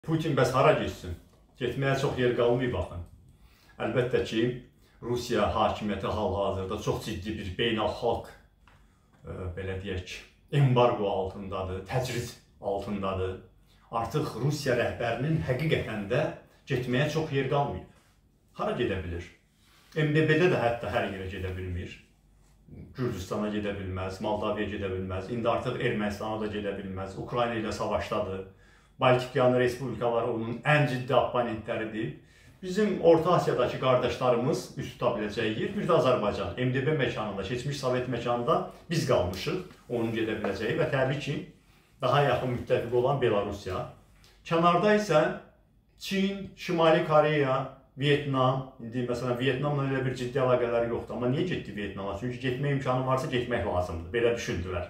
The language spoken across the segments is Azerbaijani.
Putin bəs hara getsin? Getməyə çox yer qalmayıb baxın. Əlbəttə ki, Rusiya hakimiyyəti hal-hazırda çox ciddi bir beynəlxalq, belə deyək, embargo altındadır, təcriz altındadır. Artıq Rusiya rəhbərinin həqiqətən də getməyə çox yer qalmayıb. Hara gedə bilir? MDB-də də hətta hər yerə gedə bilmir. Gürcüstana gedə bilməz, Moldavaya gedə bilməz, indi artıq Ermənistana da gedə bilməz, Ukrayna ilə savaşdadır. Baltikyanı respublikaları onun ən ciddi opponentləridir. Bizim Orta Asiyadakı qardaşlarımız üst tuta biləcəyi yer, bir də Azərbaycan. MDB məkanında, keçmiş Sovet məkanında biz qalmışıq, onun gedə biləcəyi və təbii ki, daha yaxın müttəfiq olan Belarusiya. Kənarda isə Çin, Şimali Koreya, Vyetnam, indi məsələn Vyetnamla elə bir ciddi əlaqələri yoxdur. Amma niyə getdi Vyetnama? Çünki getmə imkanı varsa getmək lazımdır, belə düşündülər.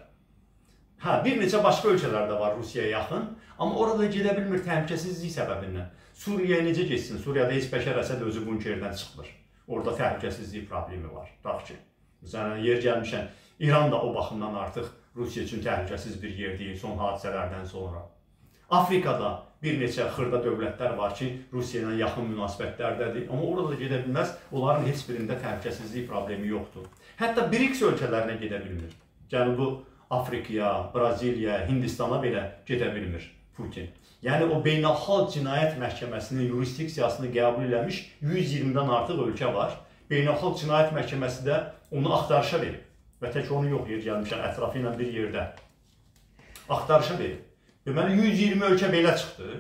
Bir neçə başqa ölkələr də var Rusiyaya yaxın, amma orada gedə bilmir təhlükəsizlik səbəbindən. Suriyaya necə geçsin? Suriyada heç Bəşər Əsəd özü bunkerdən çıxmır. Orada təhlükəsizlik problemi var. Bax ki, məsələn, yer gəlmişən, İran da o baxımdan artıq Rusiya üçün təhlükəsiz bir yer deyil son hadisələrdən sonra. Afrikada bir neçə xırda dövlətlər var ki, Rusiya ilə yaxın münasibətlərdədir, amma orada da gedə bilməz, onların heç birində təhlükəsizlik problemi yoxdur. Hətta BRICS ölkələrinə gedə bilmir. Cənubi Afrikaya, Braziliya, Hindistana belə gedə bilmir Putin. Yəni o beynəlxalq cinayət məhkəməsinin yurisdiksiyasını qəbul eləmiş 120-dən artıq ölkə var. Beynəlxalq cinayət məhkəməsi də onu axtarışa verib. Və tək onu yox, yer gəlmişən ətrafı ilə bir yerdə axtarışa verib. Deməli 120 ölkə belə çıxdı.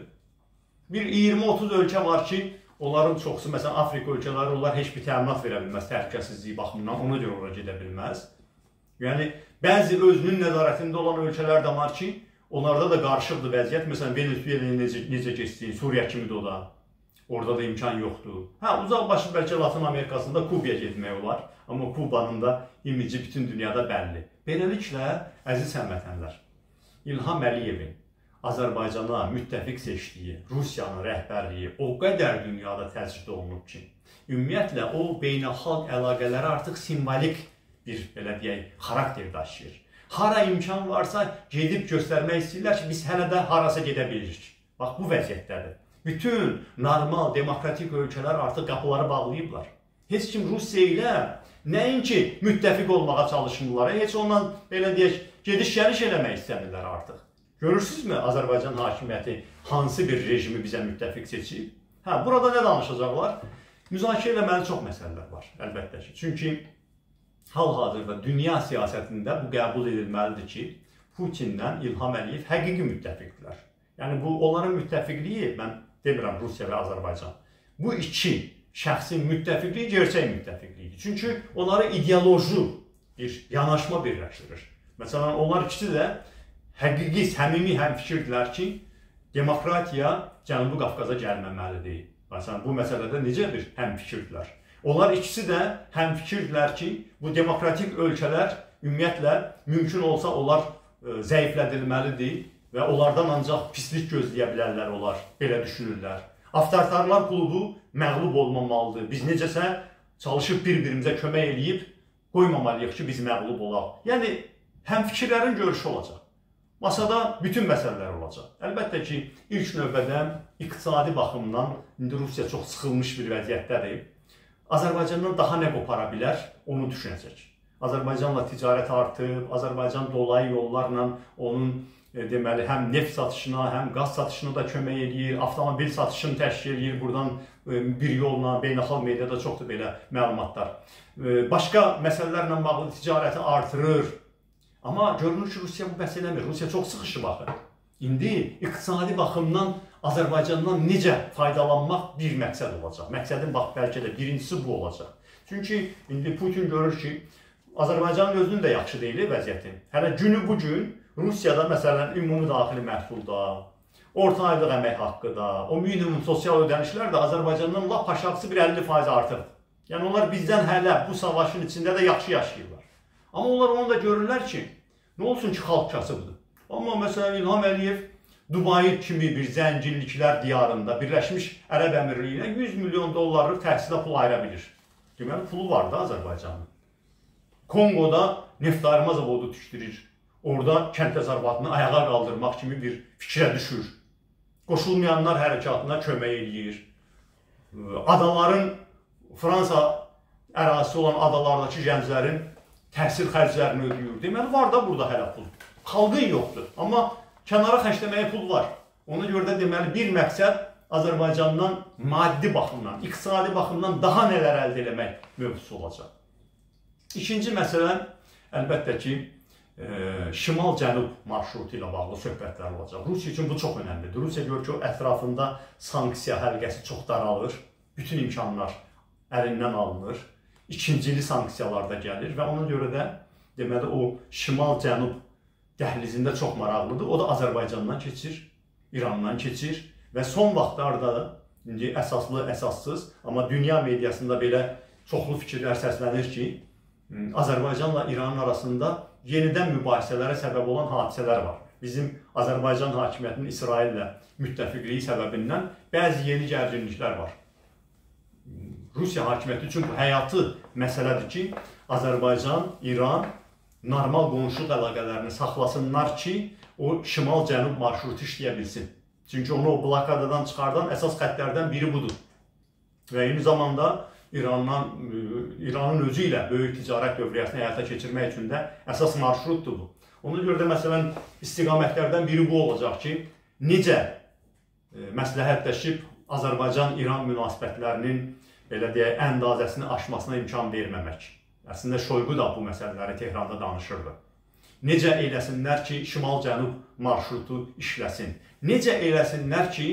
Bir 20-30 ölkə var ki, onların çoxusu, məsələn Afrika ölkələri, onlar heç bir təminat verə bilməz təhlükəsizliyi baxımından, ona görə ora gedə bilməz. Yəni, bəzi özünün nəzarətində olan ölkələr də var ki, onlarda da qarışıqdır vəziyyət. Məsələn, Venezuela'ya necə geçsin, Suriya kimidir o da. Orada da imkan yoxdur. Uzaq başı bəlkə Latin Amerikasında Kubaya getmək olar. Amma Kubanın da imici bütün dünyada bəlli. Beləliklə, əziz həmvətənlər, İlham Əliyevin Azərbaycana müttəfiq seçdiyi Rusiyanın rəhbərliyi o qədər dünyada təcrid olunub ki, ümumiyyətlə o beynəlxalq əlaqələri artıq simvolik bir, belə deyək, xarakter daşıyır. Hara imkan varsa gedib göstərmək istəyirlər ki, biz hələ də harasa gedə bilirik. Bax, bu vəziyyətdədir. Bütün normal, demokratik ölkələr artıq qapıları bağlayıblar. Heç kim Rusiya ilə nəinki müttəfiq olmağa çalışmırlar, heç ondan, belə deyək, gediş-gəliş eləmək istəmirlər artıq. Görürsünüzmü Azərbaycan hakimiyyəti hansı bir rejimi bizə müttəfiq seçib? Burada nə danışacaqlar? Müzakirə eləməli çox məsələlər var, əlbəttə ki. Çünki hal-hazırda dünya siyasətində bu qəbul edilməlidir ki, Putinlə İlham Əliyev həqiqi müttəfiqdirlər. Yəni, bu onların müttəfiqliyi, mən demirəm Rusiya və Azərbaycan, bu iki şəxsin müttəfiqliyi gerçək müttəfiqliyidir. Çünki onları ideoloji bir yanaşma birləşdirir. Məsələn, onlar ikisi də həqiqi, səmimi həmfikirdirlər ki, demokratiya Cənubi Qafqaza gəlməməlidir. Məsələn, bu məsələdə necə bir həmfikirdirlər? Onlar ikisi də həmfikirdirlər ki, bu demokratik ölkələr ümumiyyətlə mümkün olsa onlar zəiflədilməlidir və onlardan ancaq pislik gözləyə bilərlər onlar, belə düşünürlər. Avtoritarlar klubu məğlub olmamalıdır. Biz necəsə çalışıb bir-birimizə kömək eləyib qoymamalıyıq ki, biz məğlub olaq. Yəni, həmfikirlərin görüşü olacaq. Masada bütün məsələlər olacaq. Əlbəttə ki, ilk növbədə iqtisadi baxımdan indi Rusiya çox sıxılmış bir vəziyyətdədir. Azərbaycandan daha nə qopara bilər, onu düşünəcək. Azərbaycanla ticarət artıb, Azərbaycan dolayı yollarla onun deməli, həm neft satışına, həm qaz satışına da kömək edir, avtomobil satışını təşkil edir, buradan bir yolla, beynəlxalq mediada çoxdur belə məlumatlar. Başqa məsələlərlə bağlı ticarəti artırır. Amma görünür ki, Rusiya bu bəhs eləmir. Rusiya çox sıxışıb baxır. İndi iqtisadi baxımdan Azərbaycandan necə faydalanmaq bir məqsəd olacaq. Məqsədin bax, bəlkə də birincisi bu olacaq. Çünki indi Putin görür ki, Azərbaycanın özünün də yaxşı deyil vəziyyəti. Hələ günü bugün Rusiyada məsələn ümumi daxili məhsulda, orta aylıq əmək haqqı da, o minimum sosial ödənişlər də Azərbaycandan lap aşağısı bir 50% artır. Yəni onlar bizdən hələ bu savaşın içində də yaxşı yaşayırlar. Amma onlar onu da görürlər ki, nə olsun ki, xalq kasıbdır. Amma məsələn İlham Əliyev Dubai kimi bir zənginliklər diyarında Birləşmiş Ərəb Əmirliyinə 100 milyon dollarlıq təhsilə pul ayıra bilir. Deməli, pulu var da Azərbaycanın. Kongoda neftayırma zavodu tikdirir. Orada kənd təsərrüfatını ayağa qaldırmaq kimi bir fikrə düşür. qoşulmayanlar hərəkatına kömək eləyir. Adaların, Fransa ərazisi olan adalardakı gənclərin təhsil xərclərini ödəyir. Deməli, var da burada hələ pul. Xalqın yoxdur, amma kənara xərcləməyə pul var. Ona görə də deməli, bir məqsəd Azərbaycandan maddi baxımdan, iqtisadi baxımdan daha nələr əldə eləmək mövzusu olacaq. İkinci məsələ, əlbəttə ki, şimal-cənub marşrutu ilə bağlı söhbətlər olacaq. Rusiya üçün bu çox önəmlidir. Rusiya görür ki, o ətrafında sanksiya həlqəsi çox daralır, bütün imkanlar əlindən alınır, ikincili sanksiyalar da gəlir və ona görə də deməli, o şimal-cənub dəhlizində çox maraqlıdır. O da Azərbaycandan keçir, İrandan keçir. Və son vaxtlarda, indi əsaslı, əsassız, amma dünya mediasında belə çoxlu fikirlər səslənir ki, Azərbaycanla İranın arasında yenidən mübahisələrə səbəb olan hadisələr var. Bizim Azərbaycan hakimiyyətinin İsraillə müttəfiqliyi səbəbindən bəzi yeni gərginliklər var. Rusiya hakimiyyəti üçün bu həyatı məsələdir ki, Azərbaycan, İran normal qonşuluq əlaqələrini saxlasınlar ki, o şimal-cənub marşrutu işləyə bilsin. Çünki onu o blokadadan çıxardan əsas xəttlərdən biri budur. Və eyni zamanda İranın özü ilə böyük ticarət dövriyyəsini həyata keçirmək üçün də əsas marşrutdur bu. Ona görə də məsələn istiqamətlərdən biri bu olacaq ki, necə məsləhətləşib Azərbaycan-İran münasibətlərinin belə deyək, əndazəsini aşmasına imkan verməmək. Əslində Şoyqu da bu məsələləri Tehranda danışırdı. Necə eləsinlər ki, şimal-cənub marşrutu işləsin? Necə eləsinlər ki,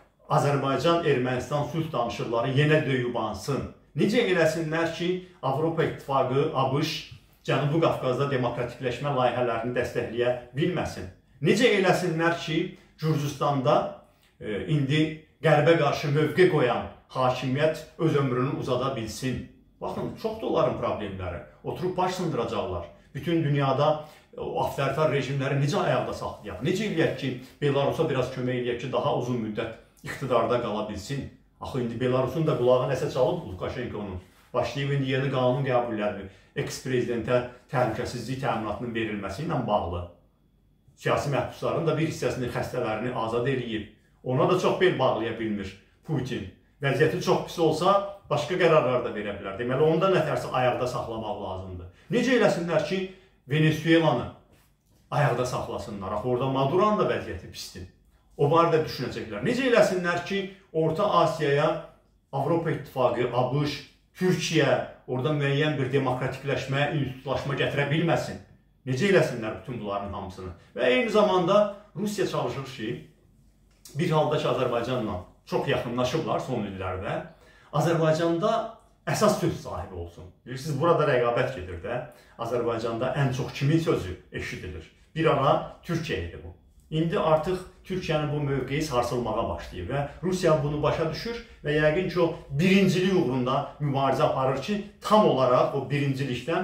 Azərbaycan-Ermənistan sülh danışıqları yenə döyübansın? Necə eləsinlər ki, Avropa İttifaqı, ABŞ, Cənubi Qafqazda demokratikləşmə layihələrini dəstəkləyə bilməsin? Necə eləsinlər ki, Gürcüstanda indi qərbə qarşı mövqe qoyan hakimiyyət öz ömrünü uzada bilsin? Baxın, çoxdur onların problemləri. Oturub baş sındıracaqlar. Bütün dünyada avtoritar rejimləri necə ayaqda saxlayaq? Necə eləyək ki, Belarusa biraz kömək eləyək ki, daha uzun müddət iqtidarda qala bilsin? Axı, indi Belarusun da qulağı nəsə çalıb Lukashenkonun. Başlayıb indi yeni qanun qəbulləri, eks-prezidentə təhlükəsizlik təminatının verilməsi ilə bağlı. Siyasi məhbusların da bir hissəsini, xəstələrini azad eləyib. Ona da çox bel bağlaya bilmir Putin. Vəziyyəti çox pis olsa, başqa qərarlar da verə bilər. Deməli, onu da nətərsə ayaqda saxlamaq lazımdır. Necə eləsinlər ki, Venezuelanı ayaqda saxlasınlar? Axı, orada Maduro'nun da vəziyyəti pisdir. O barədə düşünəcəklər. Necə eləsinlər ki, Orta Asiyaya Avropa İttifaqı, ABŞ, Türkiyə orada müəyyən bir demokratikləşmə, institutlaşma gətirə bilməsin? Necə eləsinlər bütün bunların hamısını? Və eyni zamanda Rusiya çalışır ki, bir halda ki, Azərbaycanla çox yaxınlaşıblar son illərdə, Azərbaycanda əsas söz sahibi olsun. Bilirsiniz, burada rəqabət gedir də. Azərbaycanda ən çox kimin sözü eşidilir? Bir ara Türkiyə idi bu. İndi artıq Türkiyənin bu mövqeyi sarsılmağa başlayır və Rusiya bunu başa düşür və yəqin ki, o birincilik uğrunda mübarizə aparır ki, tam olaraq o birincilikdən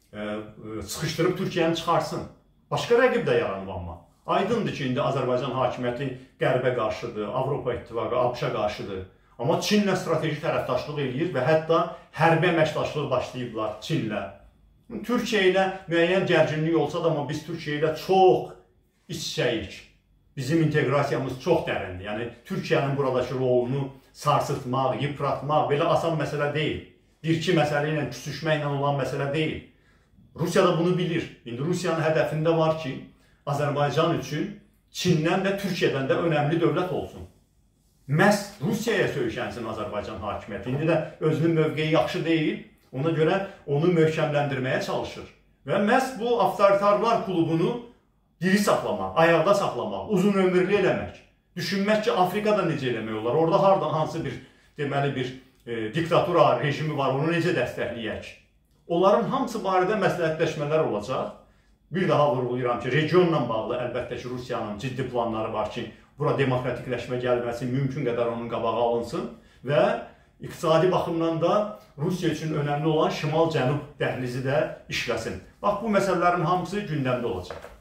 sıxışdırıb Türkiyəni çıxarsın. Başqa rəqib də yaranıb amma. Aydındır ki, indi Azərbaycan hakimiyyəti qərbə qarşıdır, Avropa İttifaqı, ABŞ-a qarşıdır. Amma Çinlə strateji tərəfdaşlıq eləyir və hətta hərbi əməkdaşlıq başlayıblar Çinlə. Türkiyə ilə müəyyən gərginlik olsa da, amma biz Türkiyə ilə çox iç-içəyik. Bizim inteqrasiyamız çox dərindir. Yəni, Türkiyənin buradakı rolunu sarsıtmaq, yıpratmaq belə asan məsələ deyil. Bir-iki məsələ ilə küsüşməklə olan məsələ deyil. Rusiya da bunu bilir. İndi Rusiyanın hədəfində var ki, Azərbaycan üçün Çindən də, Türkiyədən də önəmli dövlət olsun. Məhz Rusiyaya söykənsin Azərbaycan hakimiyyəti. İndi də özünün mövqeyi yaxşı deyil. Ona görə onu möhkəmləndirməyə çalışır. Və məhz bu avtoritarlar klubunu diri saxlamaq, ayaqda saxlamaq, uzun ömürlü eləmək. Düşünmək ki, Afrikada necə eləmək olar? Orada hardan hansı bir, deməli bir diktatura rejimi var, onu necə dəstəkləyək? Onların hamısı barədə məsləhətləşmələr olacaq. Bir daha vurğulayıram ki, regionla bağlı əlbəttə ki, Rusiyanın ciddi planları var ki, bura demokratikləşmə gəlməsi mümkün qədər onun qabağı alınsın və iqtisadi baxımdan da Rusiya üçün önəmli olan şimal-cənub dəhlizi də işləsin. Bax, bu məsələlərin hamısı gündəmdə olacaq.